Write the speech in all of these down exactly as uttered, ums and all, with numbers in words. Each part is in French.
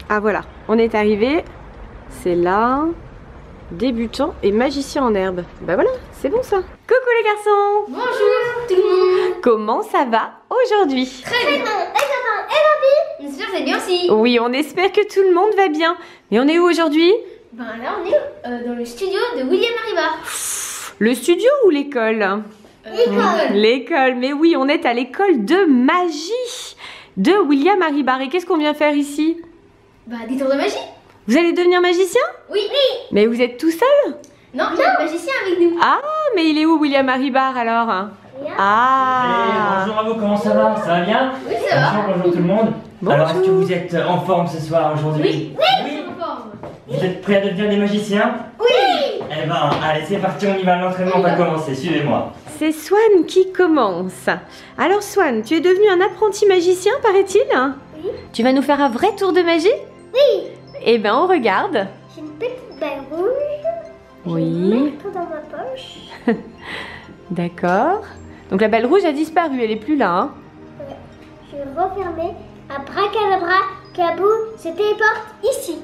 Ah voilà, on est arrivé. C'est là. Débutant et magicien en herbe. Bah voilà, c'est bon ça. Coucou les garçons. Bonjour tout le monde. Comment ça va aujourd'hui? Très bien. Et maman, et papy. J'espère que vous allez bien aussi. Oui, on espère que tout le monde va bien. Mais on est où aujourd'hui? Ben là on est euh, dans le studio de William Maribar. Le studio ou l'école? euh, L'école. L'école, mais oui, on est à l'école de magie de William Maribar. Et qu'est-ce qu'on vient faire ici? Bah des tours de magie. Vous allez devenir magicien? Oui, oui. Mais vous êtes tout seul? Non, il y a un magicien avec nous. Ah, mais il est où William Maribar alors? Ah. Allez, bonjour à vous, comment ça va? Ça va bien? Oui, ça va. Bonjour, bonjour tout le monde. Bonjour. Alors, est-ce que vous êtes en forme ce soir, aujourd'hui? Oui, oui. En forme. Vous êtes prêts à devenir des magiciens? Oui. Eh ben, allez, c'est parti, on y va, l'entraînement va commencer, suivez-moi. C'est Swan qui commence. Alors Swan, tu es devenu un apprenti magicien, paraît-il? Oui. Tu vas nous faire un vrai tour de magie? Oui. Eh ben, on regarde. J'ai une petite balle rouge. Oui. Je vais dans ma poche. D'accord. Donc la balle rouge a disparu, elle est plus là. Hein. Je vais refermer. Abracadabra, cabou, se téléporte ici.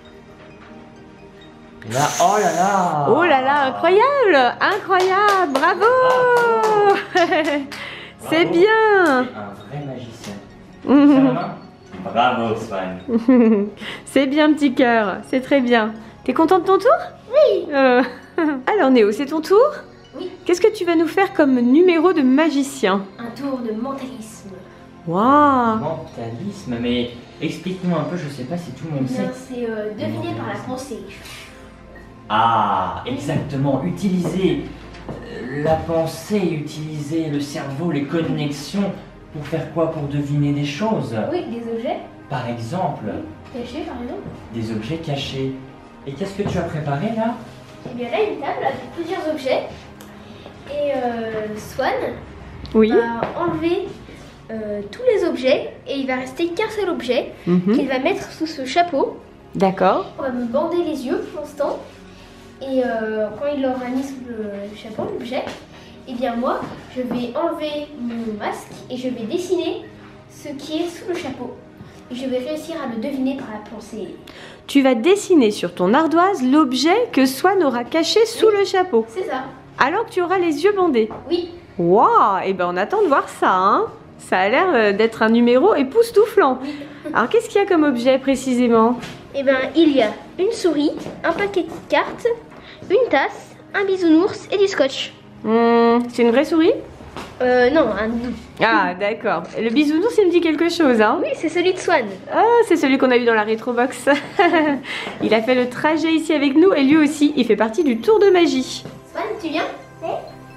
Là, oh là là. Oh là là, incroyable, incroyable, bravo. C'est Bravo. bien. C'est un vrai magicien. Tiens la main. Bravo, Swan. C'est bien, petit cœur, c'est très bien. T'es content de ton tour? Oui. Euh, Alors Néo, c'est ton tour? Oui. Qu'est-ce que tu vas nous faire comme numéro de magicien? Un tour de mentalisme. Waouh. Mentalisme, mais explique-nous un peu, je sais pas si tout le monde Bien, sait. c'est euh, deviner par la pensée. Ah, exactement, utiliser euh, la pensée, utiliser le cerveau, les connexions, pour faire quoi? Pour deviner des choses. Oui, des objets Par exemple, cachés par exemple. des objets cachés. Et qu'est-ce que tu as préparé là? Et bien là, une table avec plusieurs objets. Et euh, Swan Oui. va enlever euh, tous les objets et il va rester qu'un seul objet Mhm. qu'il va mettre sous ce chapeau. D'accord. On va me bander les yeux pour l'instant. Et euh, quand il aura mis sous le chapeau l'objet, et bien moi, je vais enlever mon masque et je vais dessiner ce qui est sous le chapeau. Et je vais réussir à le deviner par la pensée. Tu vas dessiner sur ton ardoise l'objet que Swan aura caché sous le chapeau. C'est ça. Alors que tu auras les yeux bandés. Oui. Waouh. Et ben on attend de voir ça. Hein. Ça a l'air euh, d'être un numéro époustouflant. Alors qu'est-ce qu'il y a comme objet précisément? Et bien il y a une souris, un paquet de cartes, une tasse, un bisounours et du scotch. Hmm, c'est une vraie souris? Euh non, un doux. Ah d'accord. Le bisounours il me dit quelque chose. Hein. Oui, c'est celui de Swan. Ah, c'est celui qu'on a vu dans la rétrobox. Il a fait le trajet ici avec nous et lui aussi, il fait partie du tour de magie. Swan, tu viens? Oui.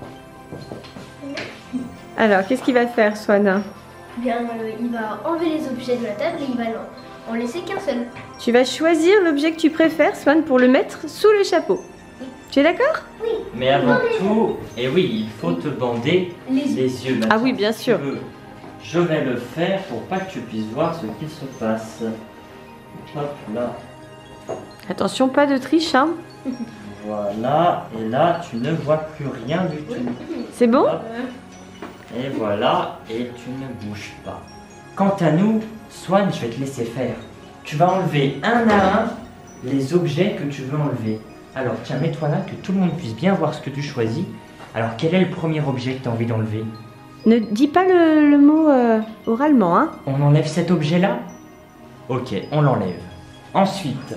Alors, qu'est-ce qu'il va faire, Swan? Bien, euh, il va enlever les objets de la table et il va en laisser qu'un seul. Tu vas choisir l'objet que tu préfères, Swan, pour le mettre sous le chapeau. Tu es d'accord? Mais avant tout, et oui, il faut te bander Les les yeux. yeux. Ah oui, Maintenant, bien si sûr. tu veux, je vais le faire pour pas que tu puisses voir ce qu'il se passe. Hop là, Attention, pas de triche, hein. voilà, et là tu ne vois plus rien du tout. C'est bon? Hop. Et voilà, et tu ne bouges pas. Quant à nous, Swan, je vais te laisser faire. Tu vas enlever un à un les objets que tu veux enlever. Alors tiens, mets-toi là, que tout le monde puisse bien voir ce que tu choisis. Alors quel est le premier objet que tu as envie d'enlever? Ne dis pas le, le mot euh, oralement, hein. On enlève cet objet-là? Ok, on l'enlève. Ensuite,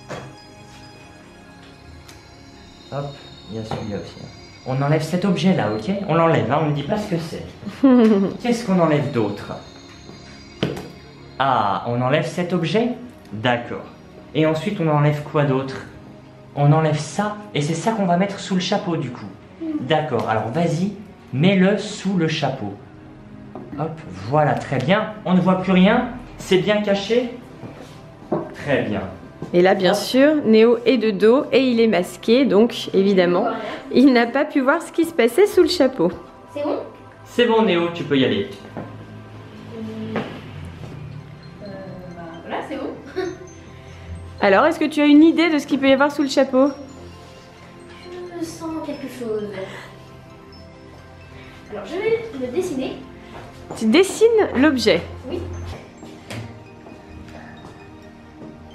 hop, il y a celui-là aussi. On enlève cet objet-là, ok? On l'enlève, hein, on ne dit pas ce que c'est. Qu'est-ce qu'on enlève d'autre? Ah, on enlève cet objet? D'accord. Et ensuite, on enlève quoi d'autre? On enlève ça, et c'est ça qu'on va mettre sous le chapeau du coup. D'accord, alors vas-y, mets-le sous le chapeau. Hop, voilà, très bien. On ne voit plus rien? C'est bien caché? Très bien. Et là, bien sûr, Néo est de dos et il est masqué, donc évidemment, il n'a pas pu voir ce qui se passait sous le chapeau. C'est bon? C'est bon Néo, tu peux y aller. Euh, bah voilà, c'est bon. Alors, est-ce que tu as une idée de ce qu'il peut y avoir sous le chapeau? Je sens quelque chose. Alors je vais le dessiner. Tu dessines l'objet. Oui.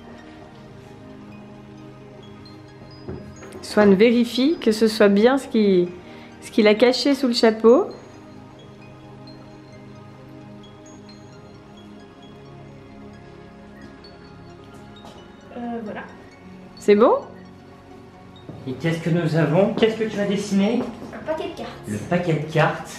Swan vérifie que ce soit bien ce qu'il ce qu'il a caché sous le chapeau. Euh, voilà. C'est bon? Et qu'est-ce que nous avons? Qu'est-ce que tu as dessiné? Un paquet de cartes. Le paquet de cartes.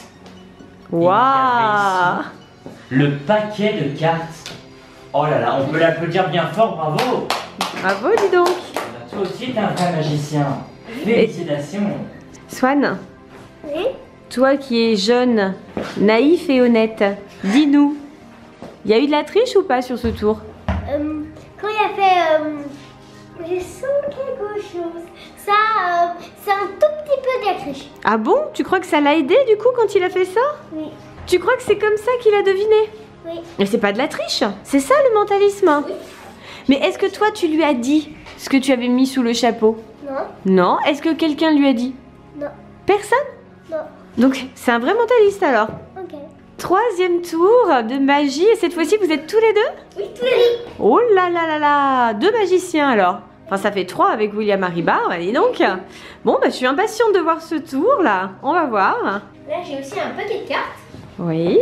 Waouh! Le paquet de cartes. Oh là là, on peut l'applaudir bien fort, bravo! Bravo, dis donc! Bah, toi aussi, t'es un vrai magicien. Félicitations! Swan, Oui. toi qui es jeune, naïf et honnête, dis-nous, il y a eu de la triche ou pas sur ce tour? Euh, quand il a fait... Euh, je sens quelque chose. Ça, euh, c'est un tout petit peu de la triche. Ah bon? Tu crois que ça l'a aidé du coup quand il a fait ça? Oui. Tu crois que c'est comme ça qu'il a deviné? Oui. Mais c'est pas de la triche, c'est ça le mentalisme. Oui. Mais est-ce que toi tu lui as dit ce que tu avais mis sous le chapeau? Non. Non. Est-ce que quelqu'un lui a dit? Non. Personne? Non. Donc c'est un vrai mentaliste alors. Ok. Troisième tour de magie et cette fois-ci vous êtes tous les deux? Oui, tous les deux. Oh là là là là, deux magiciens alors. Enfin ça fait trois avec William Haribar, allez donc. Bon bah je suis impatiente de voir ce tour là, on va voir. Là, j'ai aussi un paquet de cartes. Oui.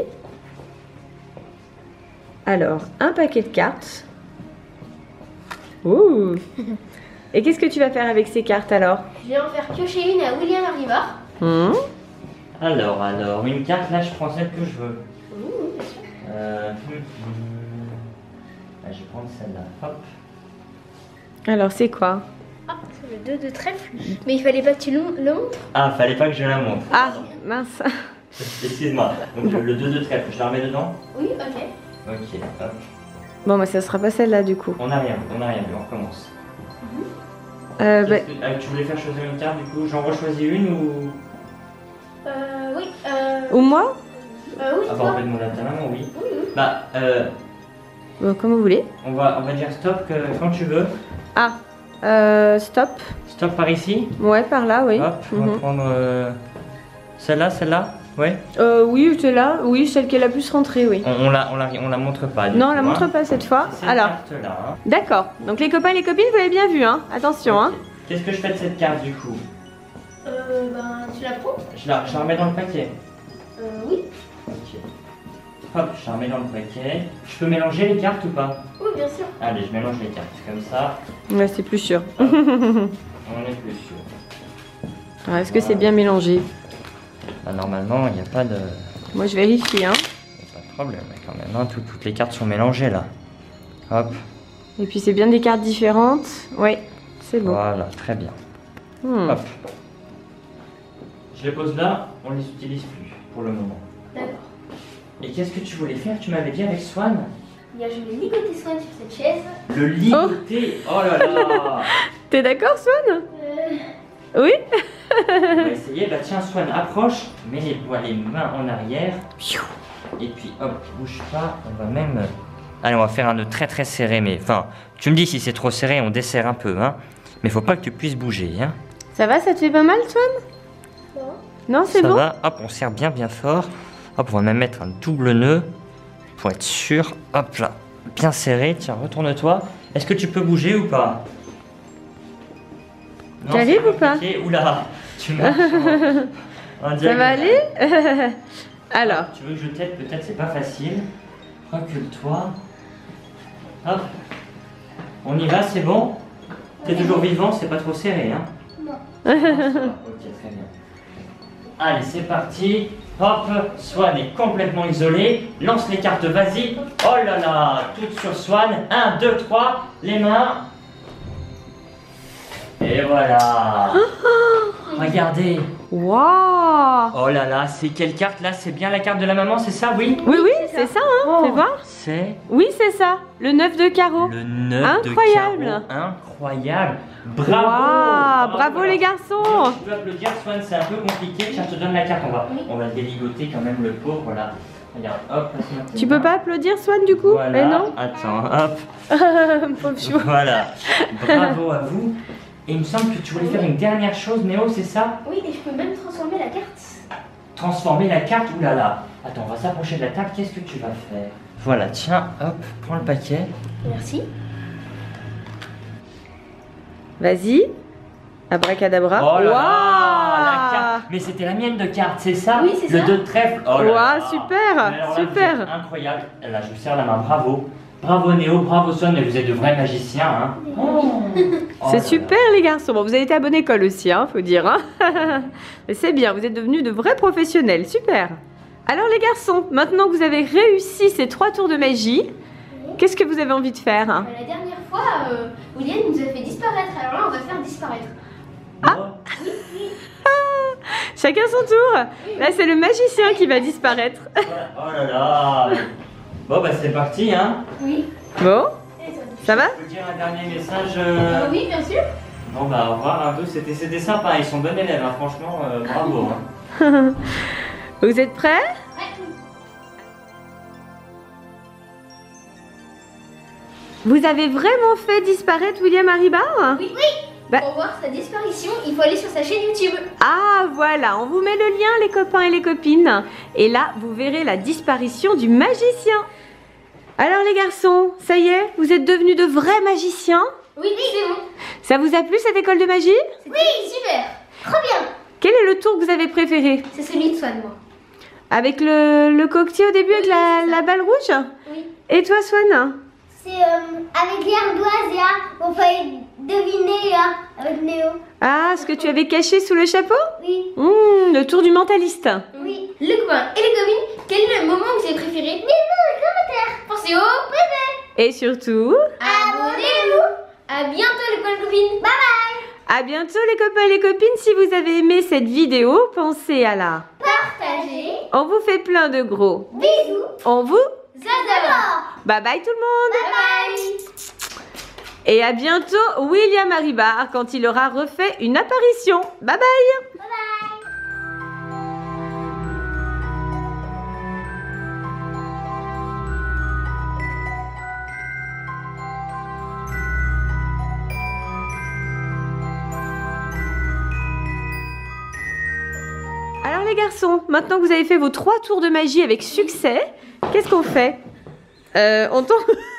Alors, un paquet de cartes. Ouh. Et qu'est-ce que tu vas faire avec ces cartes alors? Je vais en faire piocher une à William Haribar. Hmm. Alors, alors, une carte, là, je prends celle que je veux. Ouh, bien sûr. Euh, hum, hum. Ah, je vais prendre celle-là. Hop. Alors, c'est quoi? Ah, c'est le deux de trèfle. Mais il fallait pas que tu le, le montres. Ah, fallait pas que je la montre. Ah, mince. Excuse-moi. Donc, le deux de trèfle, je la remets dedans? Oui, ok. Ok, hop. Bon, bah ça sera pas celle-là du coup. On n'a rien, on n'a rien vu, on recommence. Euh, bah, Qu'est-ce que- ah, tu voulais faire choisir une carte, du coup, j'en rechoisis une ou... Euh, oui. Euh, ou moi? euh, oui, Ah bah, toi. on peut demander à ta maman, oui. Oui, oui. Bah, euh, Bon, comme vous voulez. on va, on va dire stop que, quand tu veux. Ah, euh, stop. Stop par ici. Ouais, par là, oui. Hop, on va Mhm. prendre euh, celle-là, celle-là. Ouais. Euh, oui, c'est là. Oui, celle qui est la plus rentrée, oui. On, on la, on la, on la montre pas. Du Non, coup, on la hein. montre pas cette fois. C'est cette Alors, carte-là. Hein. d'accord. Donc les copains et les copines, vous l'avez bien vu, hein. Attention, hein. Ok. Qu'est-ce que je fais de cette carte du coup? Euh, ben, tu la prends? je la, je la remets dans le paquet. Euh, oui. Ok. Hop, je la remets dans le paquet. Je peux mélanger les cartes ou pas? Oui, bien sûr. Allez, je mélange les cartes. Comme ça, Ouais, c'est plus sûr. on est plus sûr. Alors, est-ce que c'est bien mélangé? Bah, normalement, il n'y a pas de... Moi, je vérifie, hein. y a pas de problème quand même. Hein. Tout- toutes les cartes sont mélangées là. Hop, Et puis, c'est bien des cartes différentes. Oui, c'est bon. voilà, très bien. Hmm. Hop. Je les pose là, on les utilise plus pour le moment. D'accord. Et qu'est-ce que tu voulais faire? Tu m'avais dit avec Swan? Bien, je vais ligoter Swan sur cette chaise. Le ligoter. Oh, là là. T'es d'accord, Swan? Euh, Oui. On va essayer. Bah tiens, Swan, approche. Mets les, doigts, les mains en arrière. Et puis hop, bouge pas. On va même... Allez, on va faire un nœud très très serré. Mais enfin, tu me dis si c'est trop serré, on desserre un peu. Hein. Mais faut pas que tu puisses bouger. Hein. Ça va, ça te fait pas mal, Swan? non. Non, c'est Ça bon? va. Hop, on serre bien bien fort. Hop, on va même mettre un double nœud. Pour être sûr. Hop là. Bien serré. Tiens, retourne-toi. Est-ce que tu peux bouger ou pas? Non, T'arrives c'est ou pas? compliqué. Oula, tu marches en- en Ça diagonale. va aller? Alors, Tu veux que je t'aide? Peut-être c'est pas facile. Recule-toi. Hop. On y va, c'est bon? T'es toujours vivant, c'est pas trop serré, hein? Non. Ah, ça va. Ok, très bien. Allez, c'est parti. Hop, Swan est complètement isolé. Lance les cartes, vas-y. Oh là là, toutes sur Swan. un, deux, trois, les mains. Et voilà. Regardez. waouh! Oh là là, c'est quelle carte là? C'est bien la carte de la maman, c'est ça, oui? Oui, oui, c'est ça. c'est ça, hein. Fais voir. C'est Oui, c'est ça. Le neuf de carreau. le neuf Incroyable. de carreau. Incroyable. Bravo. Waouh, bravo les garçons. Tu peux applaudir, Swan, c'est un peu compliqué. Tiens, je te donne la carte, on va, Oui. on va déligoter quand même le pauvre là. Regarde, hop, passe-moi tes Tu mains. peux pas applaudir, Swan, du coup? Voilà. Mais non. Attends, hop. Pauvre chou. Voilà. Bravo à vous. Et il me semble que tu voulais faire une dernière chose, Néo, c'est ça? Oui, et je peux même transformer la carte. Transformer la carte, oulala. Attends, on va s'approcher de la table, qu'est-ce que tu vas faire? Voilà, tiens, hop, prends le paquet. Merci. Vas-y. Abracadabra. Oh là là, Waouh. la carte. Mais c'était la mienne de carte, c'est ça? Oui, c'est Le ça. deux de trèfle. Oh là Waouh, là. super, Mais alors là, super. vous êtes incroyable. Là, je vous serre la main, bravo. Bravo Néo, bravo Swan, mais vous êtes de vrais magiciens, hein. Oh. Oh C'est là super les garçons. Bon, vous avez été à bonne école aussi, hein, faut dire. Hein. Mais c'est bien, vous êtes devenus de vrais professionnels. Super. Alors les garçons, maintenant que vous avez réussi ces trois tours de magie, qu'est-ce que vous avez envie de faire? Euh, La dernière fois, euh, William nous a fait disparaître. Alors là, on va faire disparaître. là. Chacun son tour. Là, c'est le magicien qui va disparaître. Oh, oh là là. Bon bah c'est parti, hein. Oui. Bon, Et toi, ça va? Je peux dire un dernier message. Euh, euh, oui, bien sûr. Bon bah au revoir un peu, c'était c'était sympa, ils sont bons élèves, hein, franchement, euh, bravo. Hein. Vous êtes prêts? Ouais. Vous avez vraiment fait disparaître William Haribar? Oui, oui. Bah- Pour voir sa disparition, il faut aller sur sa chaîne YouTube. Ah voilà, on vous met le lien les copains et les copines. Et là, vous verrez la disparition du magicien. Alors les garçons, ça y est, vous êtes devenus de vrais magiciens? Oui, c'est bon. Ça vous a plu cette école de magie? Oui, super. Trop bien. Quel est le tour que vous avez préféré? C'est celui de Swan, moi. Avec le, le coquetier au début, avec Oui, la, c'est ça. la balle rouge? Oui. Et toi Swan? C'est euh, avec l'ardoise, là, on fallait deviner, là, avec Néo. Ah, ce que tu avais caché sous le chapeau? Oui, Mmh, le tour du mentaliste. oui. Les copains et les copines, quel est le moment que vous avez préféré? Dites-nous dans les commentaires. Pensez au Et surtout, abonnez-vous. À bientôt les copains et copines. Bye bye. à bientôt les copains et les copines. Si vous avez aimé cette vidéo, pensez à la... Partagez. On vous fait plein de gros. Bisous. On vous... Zaza. Bye bye tout le monde. Bye bye. Et à bientôt William Haribar quand il aura refait une apparition. Bye bye. Alors les garçons, maintenant que vous avez fait vos trois tours de magie avec succès, qu'est-ce qu'on fait? euh, On tombe...